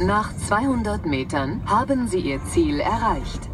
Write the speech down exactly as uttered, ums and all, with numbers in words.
Nach zweihundert Metern haben Sie Ihr Ziel erreicht.